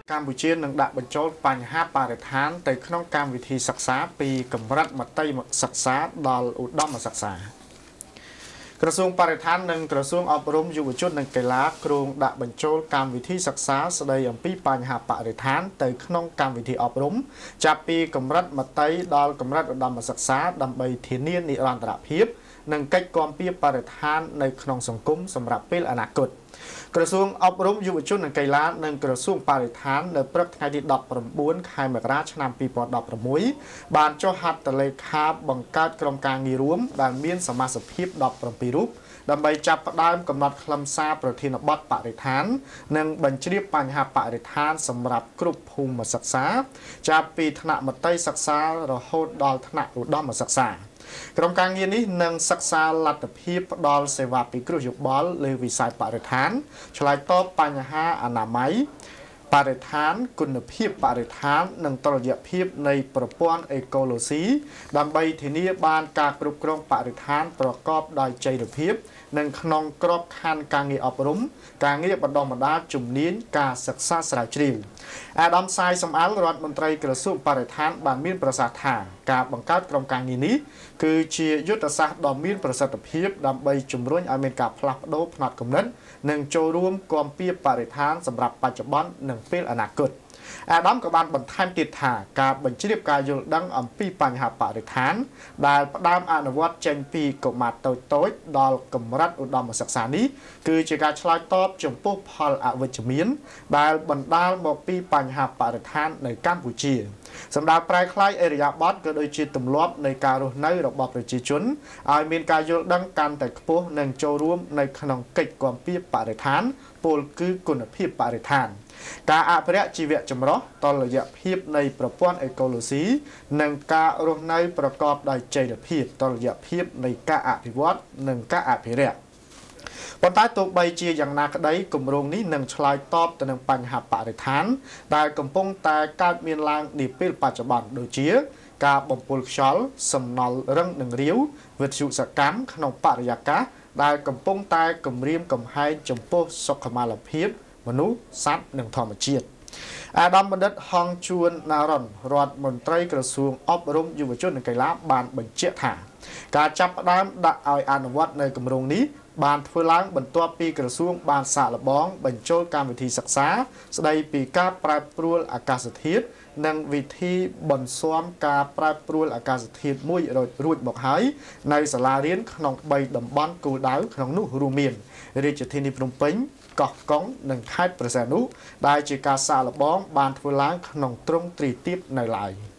កម្ពុជានឹងដាក់បញ្ចូលបញ្ហាបរិស្ថានទៅក្នុងកម្មវិធីសិក្សាពីកម្រិតមត្តេយ្យសិក្សាដល់ឧត្តមសិក្សាក្រសួងបរិស្ថាននិងក្រសួងអប់រំយុវជននិងកីឡាគ្រោងដាក់បញ្ចូលកម្មវិធីសិក្សាស្ដីអំពីបញ្ហាបរិស្ថានទៅក្នុងកម្មវិធីអប់រំចាប់ពីកម្រិតមត្តេយ្យដល់កម្រិតឧត្តមសិក្សាដើម្បីធានានិរន្តរភាពនិងកិច្ចគាំពារបរិស្ថាននៅក្នុងសង្គមសម្រាប់ពេលអនាគតក្រសួងអប់រំយុវជននិងកីឡានិងក្រសួងបរិស្ថាននៅព្រឹកថ្ងៃទី19ខែមករាឆ្នាំ2016បានចុះហត្ថលេខាបង្កើតក្រុមការងាររួមដែលមានសមាជិកភាព17រូបដើម្បីចាប់ផ្ដើមកំណត់ខ្លឹមសារប្រធានបទបរិស្ថាននិងបញ្ជ្រាបបញ្ហាបរិស្ថានសម្រាប់គ្រប់ភូមិសិក្សាចាប់ពីថ្នាក់មត្តេយ្យសិក្សារហូតដល់ថ្នាក់ឧត្តមសិក្សាក្រុមការងារនេះនឹងសិក្សាលទ្ធភាពផ្ដល់សេវាពិគ្រោះយោបល់លើវិស័យបរិស្ថានឆ្លើយតបបញ្ហាអនាម័យបរិស្ថានគុណភាពបរិស្ថាននិងតុល្យភាពនៃប្រព័ន្ធអេកូឡូស៊ីដើម្បីធានាបានការគ្រប់គ្រងបរិស្ថានប្រកបដោយចីរភាពនិងក្នុងក្របខ័ណ្ឌការងារអប់រំការងារបណ្ដុះបណ្ដាលជំនាញការសិក្សាស្រាវជ្រាវអាដាមសាយសំអាលរដ្ឋមន្ត្រីក្រសួងបរិស្ថានបានមានប្រសាសន៍ថាការបង្កើតក្រុមការងារនេះគឺជាយុទ្ធសាស្ត្រដ៏មានប្រសិទ្ធភាពដើម្បីជំរុញឲ្យមានការផ្លាស់ប្ដូរផ្នត់គំនិតនិងចូលរួមគាំពារបរិស្ថានសម្រាប់បច្ចុប្បន្ននិងពេលអនាគតអាដាមក៏បានបន្ថែមទៀតថាការបញ្ជ្រាបការយល់ដឹងអំពីបញ្ហាបរិស្ថានដែលផ្ដើមអនុវត្តចេញពីកុមារតូចៗដល់កម្រិតឧត្តមសិក្សានេះគឺជាការឆ្លើយតបចំពោះផលអវិជ្ជមានដែលបណ្ដាលមកពីបញ្ហាបរិស្ថាននៅកម្ពុជាសម្ដៅប្រែក្លាយអេរយាប័តក៏ដូចជាទម្លាប់នៃការរស់នៅរបស់ប្រជាជនឲ្យមានការយល់ដឹងកាន់តែខ្ពស់និងចូលរួមនៅក្នុងកិច្ចគាំពារបរិស្ថានពោលគឺគុណភាពបរិស្ថានការអភិរក្សជីវៈចម្រុះតុល្យភាពនៃប្រព័ន្ធអេកូឡូស៊ីនិងការរស់នៅប្រកបដោយចីរភាពតុល្យភាពនៃការអភិវឌ្ឍនិងការអភិរក្សប៉ុន្តែទោះបីជាយ៉ាងណាក្តីគម្រោងនេះនឹងឆ្លើយតបទៅនឹងបញ្ហាបរិស្ថានដែលកំពុងតែកើតមានឡើងនាពេលបច្ចុប្បន្នដូចជាការបំពុលខ្យល់សំណល់រឹងនិងរាវវិទ្យុសកម្មក្នុងបរិយាកាសដែលកំពុងតែគំរាមកំហែងចំពោះសុខុមាលភាពមនុស្សសត្វនិងធម្មជាតិអាដាមបណ្ឌិតហងជួនណារ៉ុនរដ្ឋមន្ត្រីក្រសួងអប់រំយុវជននិងកីឡាបានបញ្ជាក់ថាការចាប់ផ្ដើមដាក់ឲ្យអនុវត្តនៅគម្រោងនេះបានធ្វើឡើងបន្ទាប់ពីក្រសួងបានសាកល្បងបញ្ចូលកម្មវិធីសិក្សាស្ដីពីការប្រែប្រួលអាកាសធាតុនិងវិធីបន្ស៊ាំការប្រែប្រួលអាកាសធាតុមួយរួចមកហើយនៅសាលារៀនក្នុង3តំបន់គោលដៅក្នុងនោះរួមមានរាជធានីភ្នំពេញកោះកុងនិងខេត្តព្រះសីហនុដែលជាការសាកល្បងបានធ្វើឡើងក្នុងទ្រង់ទ្រាយទាបនៅឡើយ។